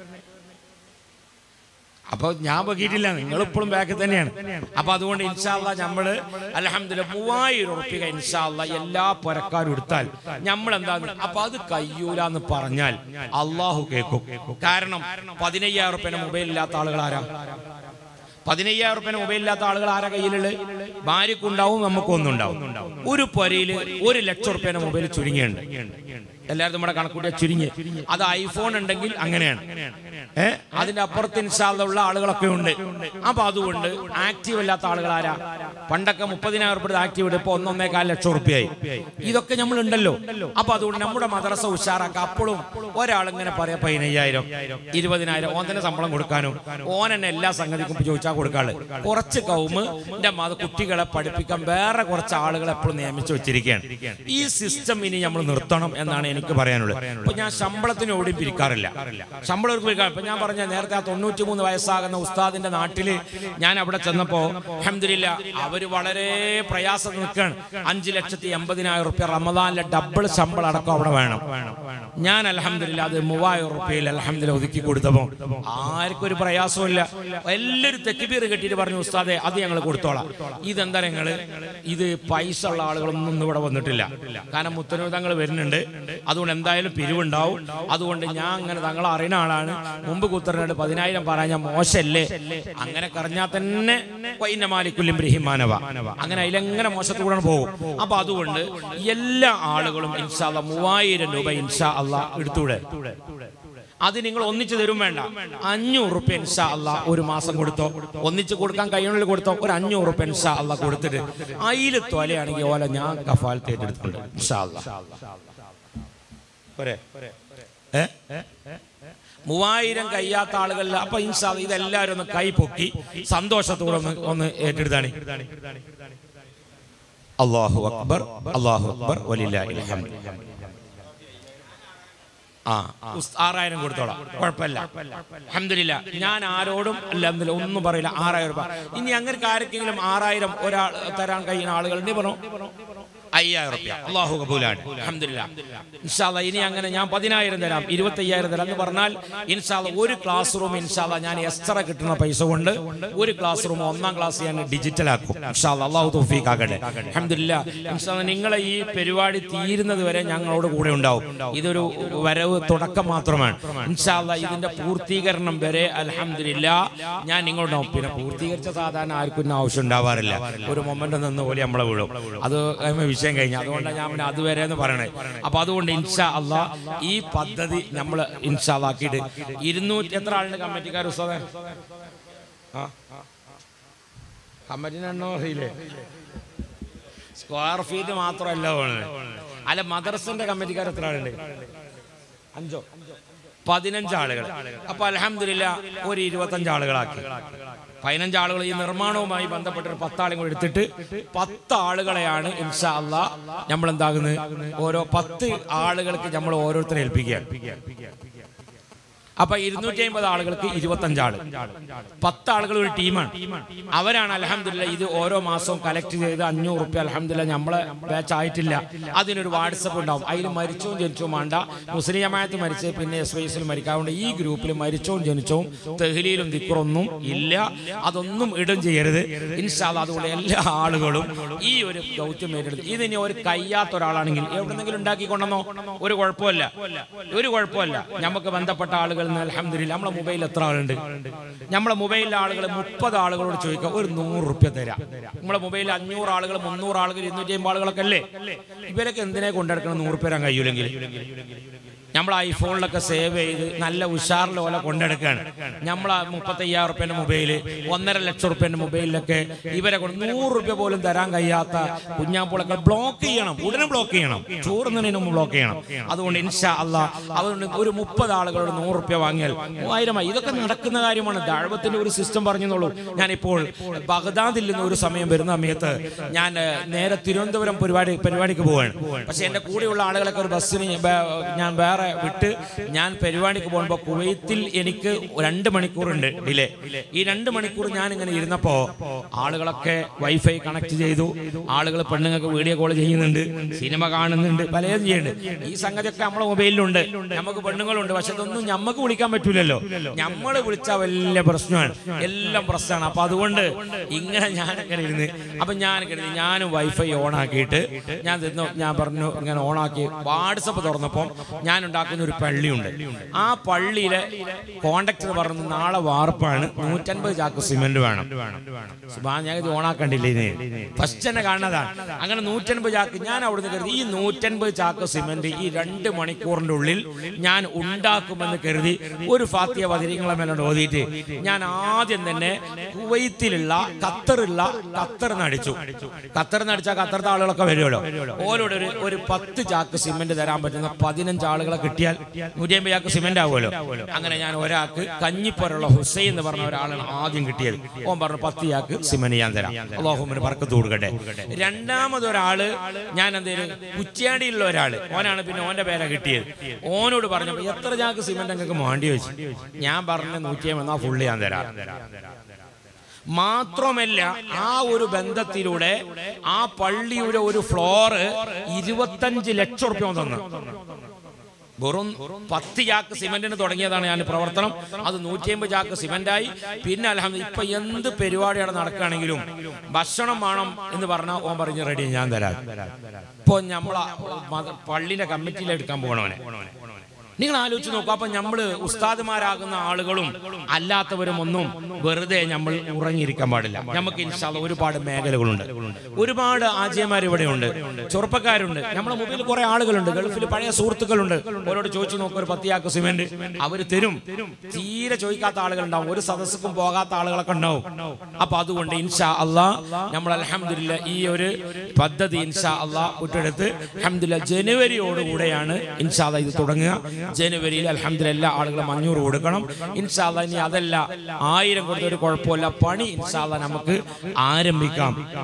അപ്പൊ ഞാൻ വെക്കിയിട്ടില്ല, നിങ്ങൾ ഇപ്പോഴും ബാക്കിൽ തന്നെയാണ്. അപ്പൊ അതുകൊണ്ട് ഇൻഷാ അല്ലാഹ് നമ്മള് അൽഹംദുലില്ലാഹ് 3000 ഉറുപ്പിക ഇൻഷാ അല്ലാഹ് എല്ലാ പുരക്കാരും എടുത്താൽ നമ്മൾ എന്താണ്. അപ്പൊ അത് കയ്യൂലെന്ന് പറഞ്ഞാൽ അള്ളാഹു കേൾക്കും. കാരണം 15,000 ഉറുപ്പിക മൊബൈൽ ഇല്ലാത്ത ആളുകൾ ആരാ? 15,000 റുപ്യ മൊബൈലില്ലാത്ത ആളുകൾ ആരാ കയ്യിലുള്ളത്? ഭാര്യക്കുണ്ടാവും, നമുക്കൊന്നും ഉണ്ടാവും. ഒരു പൊരയിൽ 1,00,000 റുപ്യ മൊബൈൽ ചുരുങ്ങിയുണ്ട്. എല്ലാവരും നമ്മുടെ കണക്കൂട്ടിയ ചുരുങ്ങി. അത് ഐഫോൺ ഉണ്ടെങ്കിൽ അങ്ങനെയാണ്. അതിന്റെ അപ്പുറത്ത് ഇൻഷാല്ലാ ഉള്ള ആളുകളൊക്കെ ഉണ്ട്. അപ്പൊ അതുകൊണ്ട് ആക്റ്റീവ് അല്ലാത്ത ആളുകൾ ആരാ? പണ്ടൊക്കെ 30,000 റുപ്യ ആക്റ്റീവ് ഇപ്പൊ 1.25 ലക്ഷം റുപ്യായി. ഇതൊക്കെ നമ്മൾ ഉണ്ടല്ലോ. അപ്പൊ അതുകൊണ്ട് നമ്മുടെ മദ്രസ ഉഷാറാക്കുക. അപ്പോഴും ഒരാളിങ്ങനെ പറയാ 15,000 20,000 ഓൻ തന്നെ ശമ്പളം കൊടുക്കാനും ഓൻ തന്നെ എല്ലാ സംഗതിക്കും ചോദിച്ചാൽ കൊടുക്കാള്. കുറച്ച് കൗമിന്റെ കുട്ടികളെ പഠിപ്പിക്കാൻ വേറെ കുറച്ച് ആളുകളെ എപ്പോഴും നിയമിച്ചു വെച്ചിരിക്കുകയാണ്. ഈ സിസ്റ്റം ഇനി നമ്മൾ നിർത്തണം എന്നാണ് എനിക്ക് പറയാനുള്ളത്. ഇപ്പൊ ഞാൻ ശമ്പളത്തിന് ഓടി പിരിക്കാറില്ല. ശമ്പളം ഇപ്പൊ ഞാൻ പറഞ്ഞ നേരത്തെ ആ 93 വയസ്സാകുന്ന ഉസ്താദിന്റെ നാട്ടില് ഞാൻ അവിടെ ചെന്നപ്പോ അൽഹംദുലില്ലാ അവര് വളരെ പ്രയാസം നിൽക്കുകയാണ്. 5,80,000 റുപ്യ റമദാനിലെ ഡബിൾ ശമ്പളം അടക്കം അവിടെ വേണം. ഞാൻ അൽഹംദുലില്ലാ അത് 3,000 റുപ്യയിൽ അൽഹംദുലില്ലാ ഒതുക്കി കൊടുത്തപ്പോ ആർക്കും ഒരു പ്രയാസമില്ല. എല്ലാവരും തെക്കുബീർ കെട്ടിയിട്ട് പറഞ്ഞു ഉസ്താദെ അത് ഞങ്ങൾ കൊടുത്തോളാം. ഇതെന്താ ഞങ്ങള് ഇത് പൈസ ഉള്ള ആളുകളൊന്നും ഇവിടെ വന്നിട്ടില്ല. കാരണം മുത്തനൂതങ്ങൾ വരുന്നുണ്ട്. അതുകൊണ്ട് എന്തായാലും പിരിവുണ്ടാവും. അതുകൊണ്ട് ഞാൻ അങ്ങനെ തങ്ങളെ അറിയുന്ന ആളാണ്. മുമ്പ് കുത്തറിനോട് 10,000 പറയാൻ മോശല്ലേ? അങ്ങനെ കറിഞ്ഞാൽ തന്നെ ബ്രഹിമാനവ അങ്ങനെ അതിലെങ്ങനെ മോശത്തൂടെ പോകും. അപ്പൊ അതുകൊണ്ട് എല്ലാ ആളുകളും ഇൻഷാ അല്ലാഹ് 3,000 രൂപ ഇൻഷാ അല്ലാഹ് എടുത്തൂടെ. അത് നിങ്ങൾ ഒന്നിച്ച് തരും വേണ്ട. 500 റുപ്യ ഇൻഷാ അല്ലാഹ് ഒരു മാസം കൊടുത്തോ, ഒന്നിച്ച് കൊടുക്കാൻ കഴിയുന്നില്ല കൊടുത്തോ. ഒരു 500 റുപ്യ ഇൻഷാ അല്ലാഹ് കൊടുത്തിട്ട് അതിൽ തൊലയാണെങ്കിൽ ഓല ഞാൻ കഫാലത്ത് ഏറ്റെടുത്തിട്ടുണ്ട് ഇൻഷാ അല്ലാഹ്. 3,000 കഴിയാത്ത ആളുകളിൽ അപ്പൊ ഇൻഷാ അല്ലാഹ് ഇതെല്ലാവരും ഒന്ന് കൈ പൊക്കി സന്തോഷത്തോടെ ഒന്ന് ഏറ്റെടുത്താണ്. അല്ലാഹു അക്ബർ, അല്ലാഹു അക്ബർ വലില്ലാഹിൽ ഹംദ്. 6,000 കൊടുത്തോളാം, കുഴപ്പമില്ല. അൽഹംദുലില്ലാ ഞാൻ ആരോടും അല്ല ഒന്നും പറയില്ല. 6,000 രൂപ. ഇനി അങ്ങനെ ആർക്കെങ്കിലും 6,000 ഒരാൾ തരാൻ കഴിയുന്ന ആളുകളുണ്ട് പറഞ്ഞു 5,000 റുപ്യ അല്ലാഹു കബൂലാണ്. അൽഹംദുലില്ലാ ഇൻഷാ അല്ലാഹ് ഇനി അങ്ങനെ ഞാൻ 10,000 തരാം 25,000 തരാം എന്ന് പറഞ്ഞാൽ ഇൻഷാ അല്ലാഹ് ഒരു ക്ലാസ് റൂം ഇൻഷാ അല്ലാഹ് ഞാൻ എക്സ്ട്രാ കിട്ടുന്ന പൈസ കൊണ്ട് ഒരു ക്ലാസ് റൂം 1ാം ക്ലാസ് ഞാൻ ഡിജിറ്റൽ ആക്കും ഇൻഷാ അല്ലാഹ്. അല്ലാഹു തൗഫീഖ് ആകട്ടെ. അൽഹംദുലില്ലാ ഇൻഷാ അല്ലാഹ് നിങ്ങളെ ഈ പരിപാടി തീരുന്നത് വരെ ഞങ്ങളോട് കൂടെ ഉണ്ടാവും. ഇതൊരു വരവ് തുടക്കം മാത്രമാണ്. ഇൻഷാ അല്ലാഹ് ഇതിന്റെ പൂർത്തീകരണം വരെ അൽഹംദുലില്ലാ ഞാൻ നിങ്ങളുണ്ടാവും. പിന്നെ പൂർത്തീകരിച്ച സാധാരണ ആർക്കും ആവശ്യം ഉണ്ടാവാറില്ല. ഒരു മൊമെന്റ് നിന്ന് പോലെ നമ്മളെ വീഴും. അത് വിഷയം കഴിഞ്ഞു. അതുകൊണ്ടാണ് ഞാൻ പിന്നെ അതുവരെ എന്ന് പറയണേ. അപ്പൊ അതുകൊണ്ട് ഇൻഷാ അല്ലാഹ് ഈ പദ്ധതി നമ്മൾ ഇൻഷാ അല്ലാഹ് ആക്കിയിട്ട് 200 എത്ര ആളുണ്ട് കമ്മിറ്റിക്കാർ ഉസ്താദേ? കമ്മിറ്റിന് എണ്ണോ അറിയില്ലേ? സ്ക്വയർ ഫീറ്റ് മാത്രമല്ല അല്ല മദ്രസന്റെ കമ്മിറ്റിക്കാർ എത്ര ആളുണ്ട്? 5 15 ആളുകൾ. അപ്പൊ അൽഹംദുലില്ലാ ഒരു 25 ആളുകളാക്കി. 15 ആളുകൾ ഈ നിർമ്മാണവുമായി ബന്ധപ്പെട്ട് 10 ആളുകൾ എടുത്തിട്ട് 10 ആളുകളെയാണ് ഇൻഷാ അല്ലാഹ് നമ്മൾ എന്താകുന്നത് ഓരോ 10 ആളുകൾക്ക് നമ്മൾ ഓരോരുത്തരെ ഏൽപ്പിക്കുകയാണ്. അപ്പൊ 250 ആളുകൾക്ക് 25 ആള്, 10 ആളുകൾ ഒരു ടീമാണ്. അവരാണ് അൽഹംദുലില്ലാ ഇത് ഓരോ മാസവും കളക്ട് ചെയ്ത് 500 റുപ്യ അൽഹംദുലില്ലാ നമ്മളെ ബാച്ച് ആയിട്ടില്ല. അതിനൊരു വാട്സപ്പ് ഉണ്ടാവും. അതിൽ മരിച്ചവും ജനിച്ചവും വേണ്ട, മുസ്ലിം ജമാഅത്ത് മരിച്ച് പിന്നെ SYS മരിക്കാറുണ്ട്. ഈ ഗ്രൂപ്പിൽ മരിച്ചവും ജനിച്ചവും തെഹ്ലീലും ദിക്റൊന്നും ഇല്ല. അതൊന്നും ഇടും ചെയ്യരുത് ഇൻഷാ അല്ലാഹ്. അതുകൊണ്ട് എല്ലാ ആളുകളും ഈ ഒരു ദൗത്യം ഏറ്റെടുത്ത് ഇതിനി ഒരു കയ്യാത്ത ഒരാളാണെങ്കിൽ എവിടെന്നെങ്കിലും ഉണ്ടാക്കിക്കൊണ്ടെന്നോ ഒരു കുഴപ്പമില്ല, ഒരു കുഴപ്പമില്ല. നമുക്ക് ബന്ധപ്പെട്ട ആളുകൾ അൽഹംദുലില്ലാ നമ്മളെ മൊബൈലിൽ എത്ര ആളുണ്ട്? നമ്മളെ മൊബൈലിലെ ആളുകൾ 30 ആളുകളോട് ചോദിക്കാം ഒരു 100 റുപ്യ തരാം. നമ്മളെ മൊബൈലിൽ 500 ആളുകൾ 300 ആളുകൾ 250 ആളുകളൊക്കെ അല്ലേ? ഇവരൊക്കെ എന്തിനെ കൊണ്ടെടുക്കണം? 100 റുപ്യ തരാൻ കഴിയൂലെങ്കിൽ നമ്മൾ ഐഫോണിലൊക്കെ സേവ് ചെയ്ത് നല്ല ഉഷാറിൽ പോലെ കൊണ്ടെടുക്കുകയാണ്. നമ്മൾ 35,000 റുപ്യൻ്റെ മൊബൈൽ 1.5 ലക്ഷം റുപ്യൻ്റെ മൊബൈലിലൊക്കെ ഇവരെ കൊണ്ട് 100 റുപ്യ പോലും തരാൻ കഴിയാത്ത കുഞ്ഞാമ്പൂളൊക്കെ ബ്ലോക്ക് ചെയ്യണം, ഉടനെ ബ്ലോക്ക് ചെയ്യണം, ചോറുന്നതിന് മുമ്പ് ബ്ലോക്ക് ചെയ്യണം. അതുകൊണ്ട് ഇൻഷാ അല്ലാഹ് അതുകൊണ്ട് ഒരു 30 ആളുകളോട് 100 റുപ്യ വാങ്ങിയാൽ 3000. ഇതൊക്കെ നടക്കുന്ന കാര്യമാണ്. ദഅവത്തിന്റെ ഒരു സിസ്റ്റം പറഞ്ഞെന്നുള്ളൂ. ഞാനിപ്പോൾ ബഗ്ദാദിൽ നിന്ന് ഒരു സമയം വരുന്ന സമയത്ത് ഞാൻ നേരെ തിരുവനന്തപുരം പരിപാടിക്ക് പോവുകയാണ്. പക്ഷെ എൻ്റെ കൂടെയുള്ള ആളുകളൊക്കെ ഒരു ബസ്സിന് ഞാൻ വേറെ വിട്ട് ഞാൻ പരിപാടിക്ക് പോകുമ്പോൾ കുവൈത്തിൽ എനിക്ക് 2 മണിക്കൂറുണ്ട് ഡിലേ. ഈ 2 മണിക്കൂർ ഞാൻ ഇങ്ങനെ ഇരുന്നപ്പോ ആളുകളൊക്കെ വൈഫൈ കണക്ട് ചെയ്തു. ആളുകൾ പെണ്ണുങ്ങൾക്ക് വീഡിയോ കോൾ ചെയ്യുന്നുണ്ട്, സിനിമ കാണുന്നുണ്ട്, പലതും ചെയ്യുന്നുണ്ട്. ഈ സംഗതിയൊക്കെ നമ്മളെ മൊബൈലിലുണ്ട്, നമുക്ക് പെണ്ണുങ്ങളുണ്ട്. പക്ഷെ ഇതൊന്നും നമുക്ക് വിളിക്കാൻ പറ്റൂലല്ലോ. നമ്മള് വിളിച്ചാൽ വലിയ പ്രശ്നമാണ്, എല്ലാം പ്രശ്നമാണ്. അപ്പൊ അതുകൊണ്ട് ഇങ്ങനെ ഞാനങ്ങനെ ഇരുന്ന് അപ്പൊ ഞാൻ കരുതി ഞാനും വൈഫൈ ഓണാക്കിയിട്ട് ഞാൻ പറഞ്ഞു ഇങ്ങനെ ഓണാക്കി വാട്സപ്പ് തുറന്നപ്പോൾ ഞാൻ ഉണ്ടാക്കുന്ന ഒരു പള്ളിയുണ്ട്. ആ പള്ളിയിലെ കോണ്ടക്ടർ പറഞ്ഞു നാളെ വാർപ്പാണ്, 150 ചാക്ക് സിമെന്റ് വേണം. ഞാൻ ഇത് ഓണാക്കണ്ടില്ലേ, ഫസ്റ്റ് തന്നെ കാണുന്നതാണ്. അങ്ങനെ 150 ചാക്ക് ഞാൻ അവിടുന്ന് കരുതി ഈ 150 ചാക്ക് സിമെന്റ് ഈ 2 മണിക്കൂറിന്റെ ഉള്ളിൽ ഞാൻ ഉണ്ടാക്കുമെന്ന് കരുതി ഒരു ഫാത്തിഹ വദിരിങ്ങളെ മേലോട്ട് ഓതിയിട്ട് ഞാൻ ആദ്യം തന്നെ കുവൈത്തിലുള്ള ഖത്തറിന്ന് അടിച്ചു. ഖത്തറിന്ന് അടിച്ചാൽ ഖത്തറത്തെ ആളുകളൊക്കെ വരുമല്ലോ, ഓരോട് ഒരു 10 ചാക്ക് സിമെന്റ് തരാൻ പറ്റുന്ന 15 ആളുകളെ കിട്ടിയാൽ 150 ചാക്ക് സിമെന്റ് ആവുമല്ലോ. അങ്ങനെ ഞാൻ ഒരാൾക്ക് കഞ്ഞിപ്പുറമുള്ള ഹുസൈൻ എന്ന് പറഞ്ഞ ഒരാളാണ് ആദ്യം കിട്ടിയത്. ഓൻ പറഞ്ഞു 10 ചാക്ക് സിമെന്റ് ഞാൻ തരാം, അല്ലാഹുവിന് ബർക്കത്ത് കൊടുക്കട്ടെ. രണ്ടാമതൊരാള് ഞാൻ എന്തേലും കുറ്റ്യാടിയുള്ള ഒരാള്, ഓനാണ് പിന്നെ ഓന്റെ പേരാ കിട്ടിയത്. ഓനോട് പറഞ്ഞപ്പോ എത്ര ചാക്ക് സിമെന്റ് നിങ്ങൾക്ക് വേണ്ടി വെച്ചു? ഞാൻ പറഞ്ഞ 150 എന്നാ ഫുള്ള് ഞാൻ തരാം. മാത്രമല്ല ആ ഒരു ബന്ധത്തിലൂടെ ആ പള്ളിയുടെ ഒരു ഫ്ലോറ് 25 ലക്ഷം റുപ്യ തന്നു. വെറും 10 ചാക്ക് സിമെന്റിന് തുടങ്ങിയതാണ് ഞാൻ പ്രവർത്തനം. അത് 150 ചാക്ക് സിമെന്റായി. പിന്നെ അൽഹംദുലില്ലാഹ് ഇപ്പൊ എന്ത് പരിപാടിയാണ് നടക്കുകയാണെങ്കിലും ഭക്ഷണം വേണം എന്ന് പറഞ്ഞാൽ ഓൻ പറഞ്ഞ് റെഡി ഞാൻ തരാം. ഇപ്പൊ നമ്മളെ പള്ളിന്റെ കമ്മിറ്റിയിൽ എടുക്കാൻ പോകണവനെ നിങ്ങൾ ആലോചിച്ച് നോക്കുക. അപ്പൊ നമ്മള് ഉസ്താദുമാരാകുന്ന ആളുകളും അല്ലാത്തവരും ഒന്നും വെറുതെ നമ്മൾ ഉറങ്ങിയിരിക്കാൻ പാടില്ല. നമുക്ക് ഇൻഷാ അല്ലാഹ് ഒരുപാട് മേഖലകളുണ്ട്, ഒരുപാട് ആജിയമാർ ഇവിടെ ഉണ്ട്, ചെറുപ്പക്കാരുണ്ട്, നമ്മുടെ മുമ്പിൽ കുറെ ആളുകളുണ്ട്, ഗൾഫിൽ പഴയ സുഹൃത്തുക്കളുണ്ട്. അവരോട് ചോദിച്ചു നോക്കുക ഒരു 10 ചാക്ക് സിമെന്റ് അവര് തരും. തീരെ ചോദിക്കാത്ത ആളുകളുണ്ടാവും, ഒരു സദസ്സുക്കും പോകാത്ത ആളുകളൊക്കെ ഉണ്ടാവും. അപ്പൊ അതുകൊണ്ട് ഇൻഷാ അല്ലാഹ് നമ്മൾ അൽഹംദുലില്ലാഹ് ഈ ഒരു പദ്ധതി ഇൻഷാ അല്ലാഹ് വിട്ടെടുത്ത് അൽഹംദുലില്ലാഹ് ജനുവരിയോടുകൂടെയാണ് ഇൻഷാ അല്ലാഹ് ഇത് തുടങ്ങുക. ജനുവരിയിൽ അൽഹംദുലില്ലാഹ് എല്ലാ ആളുകളും 500 കൊടുക്കണം ഇൻഷാ അല്ലാഹ്. ഇനി അതല്ല 1000 കൊടുത്തൊരു കുഴപ്പമില്ല, പണി ഇൻഷാ അല്ലാഹ് നമുക്ക് ആരംഭിക്കാം.